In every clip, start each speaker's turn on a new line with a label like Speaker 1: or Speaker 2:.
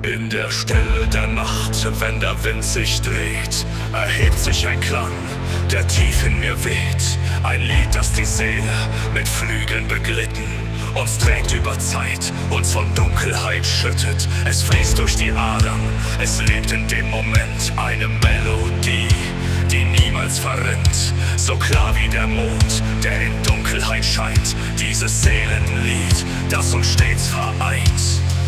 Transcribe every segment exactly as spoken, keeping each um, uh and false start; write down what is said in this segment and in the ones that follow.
Speaker 1: In der Stille der Nacht, wenn der Wind sich dreht, erhebt sich ein Klang, der tief in mir weht. Ein Lied, das die Seele mit Flügeln beglitten uns trägt über Zeit, uns von Dunkelheit schüttet. Es fließt durch die Adern, es lebt in dem Moment. Eine Melodie, die niemals verrinnt, so klar wie der Mond, der in Dunkelheit scheint. Dieses Seelenlied, das uns stets vereint.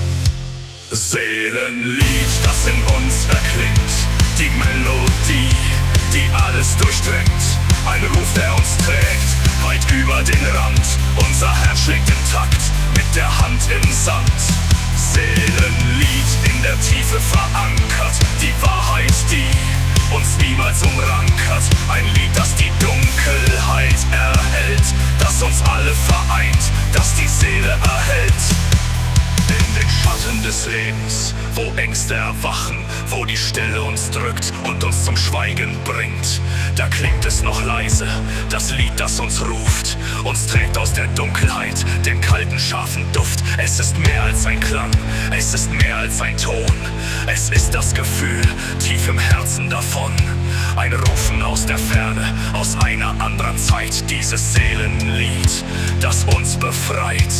Speaker 1: Seelenlied, das in uns erklingt, die Melodie, die alles durchdringt. Ein Ruf, der uns trägt, weit über den Rand. Unser Herz schlägt im Takt, mit der Hand im Sand. Seelenlied, in der Tiefe verankert, die Wahrheit, die uns niemals umrankert. Ein Lied, das die Dunkelheit erhält, das uns alle vereint, das die Seele erhält. In den Schatten des Lebens, wo Ängste erwachen, wo die Stille uns drückt und uns zum Schweigen bringt, da klingt es noch leise, das Lied, das uns ruft, uns trägt aus der Dunkelheit den kalten, scharfen Duft. Es ist mehr als ein Klang, es ist mehr als ein Ton, es ist das Gefühl tief im Herzen davon. Ein Rufen aus der Ferne, aus einer anderen Zeit, dieses Seelenlied, das uns befreit.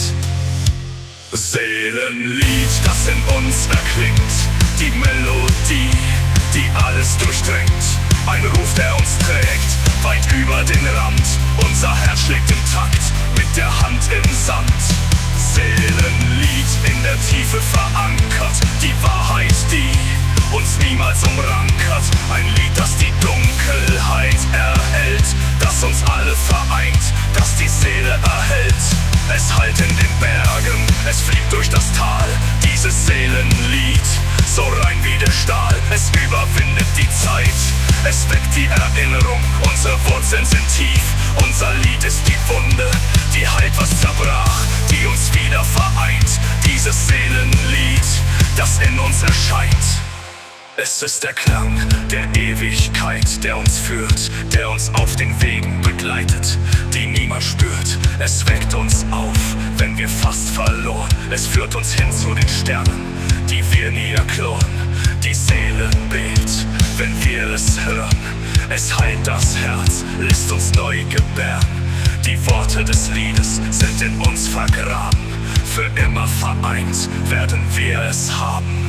Speaker 1: Seelenlied, das in uns erklingt, die Melodie, die alles durchdringt. Ein Ruf, der uns trägt, weit über den Rand. Unser Herz schlägt im Takt, mit der Hand im Sand. Seelenlied, in der Tiefe verankert, die Wahrheit, die uns niemals umrankert. Ein Lied, das die Dunkelheit erhält, das uns alle vereint, das die Seele erhält. Es hallt in den Bergen, es fliegt durch das Tal, dieses Seelenlied, so rein wie der Stahl. Es überwindet die Zeit, es weckt die Erinnerung, unsere Wurzeln sind tief. Unser Lied ist die Wunde, die heilt, was zerbrach, die uns wieder vereint. Dieses Seelenlied, das in uns erscheint. Es ist der Klang der Ewigkeit, der uns führt, der uns auf den Wegen begleitet, die niemand spürt. Es weckt uns auf, wenn wir fast verloren. Es führt uns hin zu den Sternen, die wir nie erkloren. Die Seele bebt, wenn wir es hören. Es heilt das Herz, lässt uns neu gebären. Die Worte des Liedes sind in uns vergraben. Für immer vereint werden wir es haben.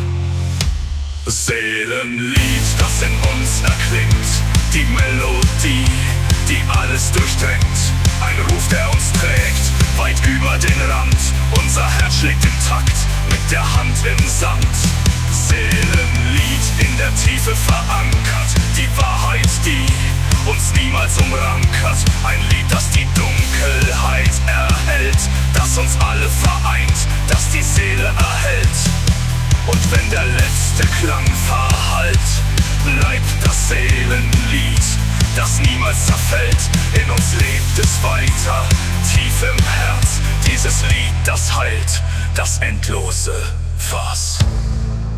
Speaker 1: Seelenlied, das in uns erklingt, die Melodie, die alles durchdringt. Ein Ruf, der uns trägt, weit über den Rand. Unser Herz schlägt im Takt, mit der Hand im Sand. Seelenlied, in der Tiefe verankert, die Wahrheit, die uns niemals umrankert. Ein Lied, das die Dunkelheit erhält, das uns alle vereint, das die Seele erhält. Und wenn der letzte Klang verhallt, bleibt das Seelenlied, das niemals zerfällt. In uns lebt es weiter, tief im Herz. Dieses Lied, das heilt, das endlose Fass.